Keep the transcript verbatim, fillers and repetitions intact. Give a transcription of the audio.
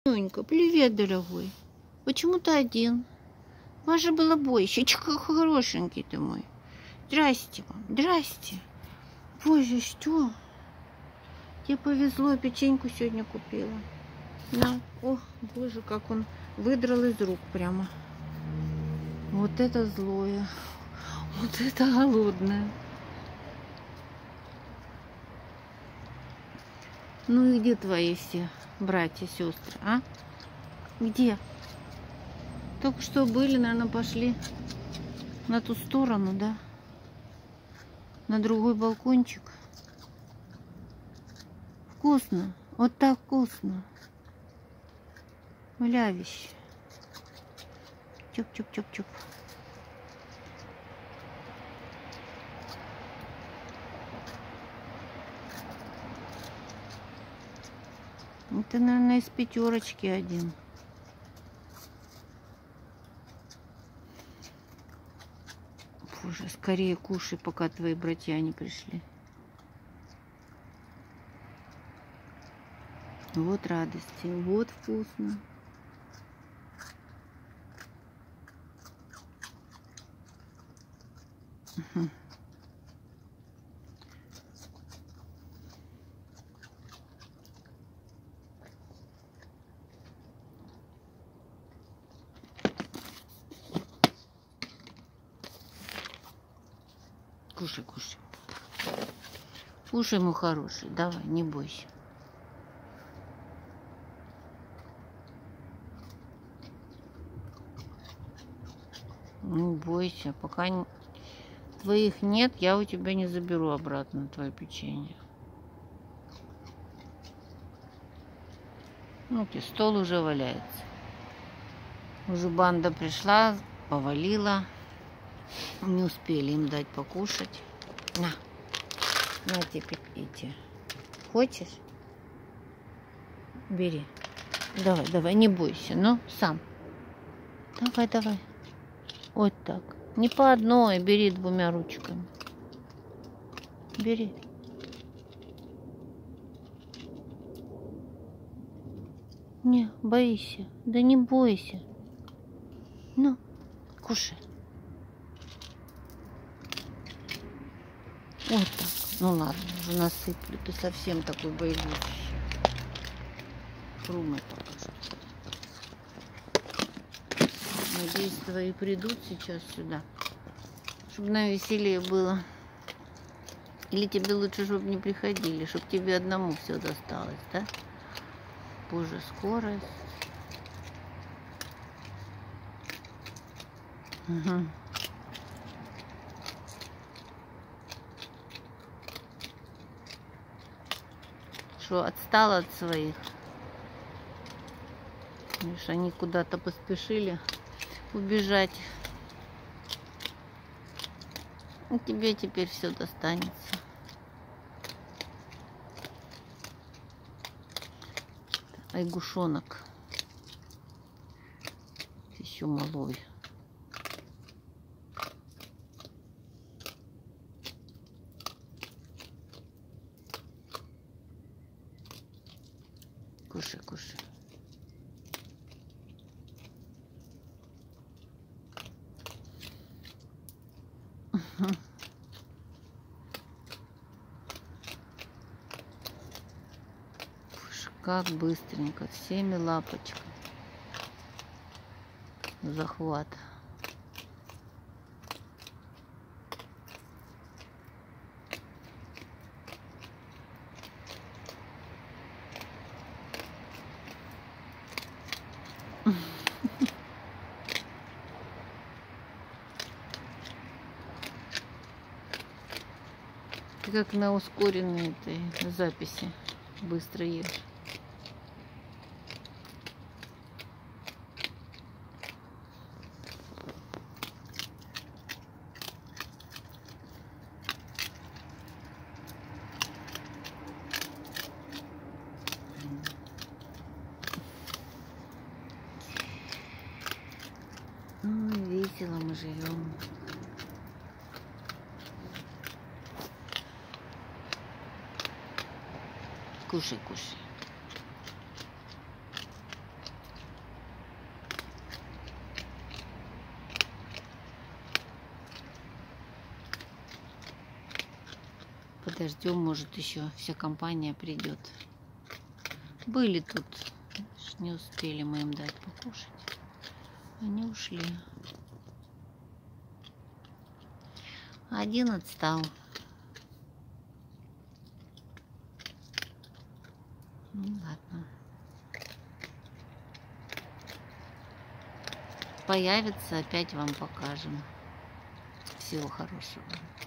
Нюнька, привет, дорогой. Почему ты один? Вас же было больше. Какой хорошенький ты мой. Здрасте вам, здрасте. Боже, что? Тебе повезло, печеньку сегодня купила. На. О, боже, как он выдрал из рук прямо. Вот это злое. Вот это голодное. Ну и где твои все братья, сестры, а? Где? Только что были, наверное, пошли на ту сторону, да? На другой балкончик. Вкусно. Вот так вкусно. Малявище. Чуп-чуп-чуп-чуп. Это, наверное, из пятерочки один. Боже, скорее кушай, пока твои братья не пришли. Вот радости, вот вкусно. Угу. Кушай, кушай. Кушай, мой хороший, давай, не бойся. Не бойся, пока твоих нет, я у тебя не заберу обратно твое печенье. Ну, стол уже валяется. Уже банда пришла, повалила. Не успели им дать покушать. На, на теперь эти. Хочешь? Бери. Давай, давай, не бойся, ну, сам. Давай, давай. Вот так. Не по одной, бери двумя ручками. Бери. Не, боишься. Да не бойся. Ну, кушай. Вот так. Ну ладно, уже насыплю. Ты совсем такой боевущий. Хрумай пока что. Надеюсь, твои придут сейчас сюда, чтобы на веселее было. Или тебе лучше, чтобы не приходили, чтобы тебе одному все досталось, да? Боже, скорость. Угу. Что, отстала от своих? Видишь, они куда-то поспешили убежать. И тебе теперь все достанется. Айгушонок. Еще малой. Кушай, кушай. Как быстренько, всеми лапочками. Захват. Ты как на ускоренной этой записи быстро ешь. Ой, весело мы живем. Кушай, кушай. Подождем, может, еще вся компания придет. Были тут, не успели мы им дать покушать. Они ушли. Один отстал. Ну ладно. Появится, опять вам покажем. Всего хорошего.